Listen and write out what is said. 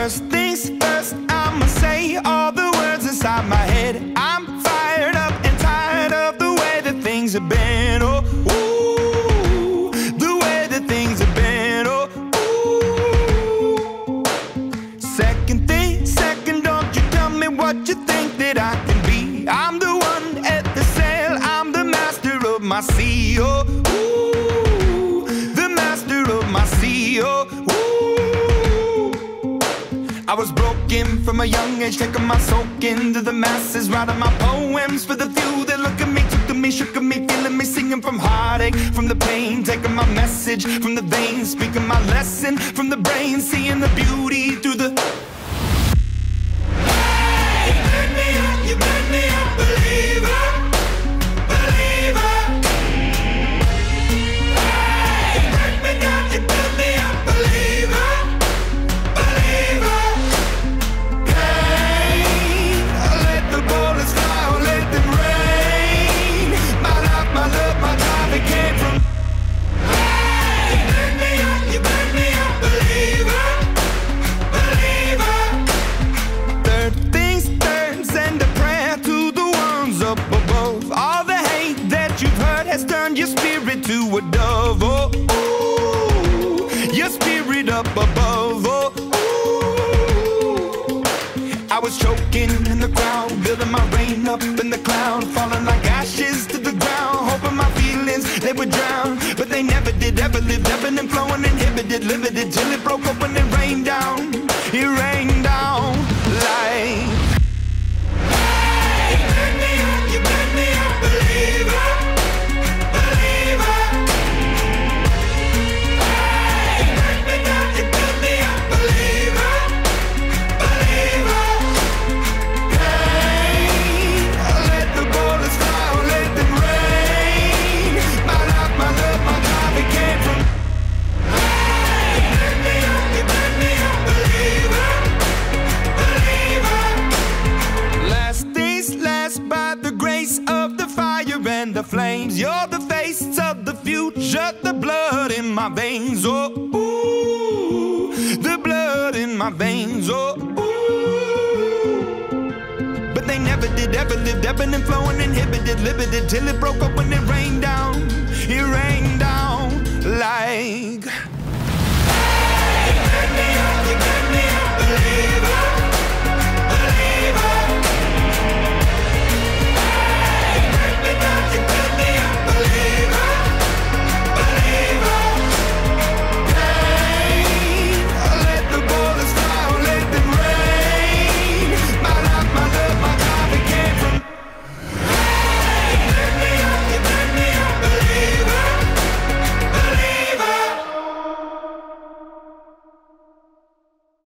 First things first, I'ma say all the words inside my head. I'm fired up and tired of the way that things have been. Oh, ooh, the way that things have been. Oh, ooh. Second thing, second, don't you tell me what you think that I can be. I'm the one at the sail, I'm the master of my sea. Oh, ooh, the master of my sea. Oh, ooh. I was broken from a young age, taking my soak into the masses, writing my poems for the few that look at me, took to me, shook at me, feeling me, singing from heartache, from the pain, taking my message from the veins, speaking my lesson from the brain, seeing the beauty through the... Hey, you burn me up, you burn me up, believer, believer. Hey, you burn me down, you build me up, believer, believer. Hey, let the bullets fly, or let them rain. My life, my love, my drive, it came from... Hey, you burn me up, you burn me up, believer, believer. Third things third, send a prayer to the ones up above. All the hate that you've heard has turned your spirit to a dove. Oh, ooh, your spirit up above. Oh, ooh. I was choking in the crowd, building my rain up in the cloud, falling like ashes to the ground, hoping my feelings they would drown, but they never did. Ever lived, ebbing and flowing, inhibited, limited, till it broke open and rained down. It rained down like... Hey, you burn me up, you burn me up, believer, believer. Hey, you burn me down, you build me up, believer, believer. Hey, let the bullets fly, or let them rain. My life, my love, my drive, it came from... Hey, you burn me up, you burn me up, believer, believer. Last things last, by the grace of the fire and the flames. You're the face of the future, the blood in my veins. Oh, ooh, the blood in my veins. Oh, ooh. But they never did, ever lived, ebbing and flowing, inhibited, limited, till it broke up when it rained down. It rained down like... Hey, you burn me up, you burn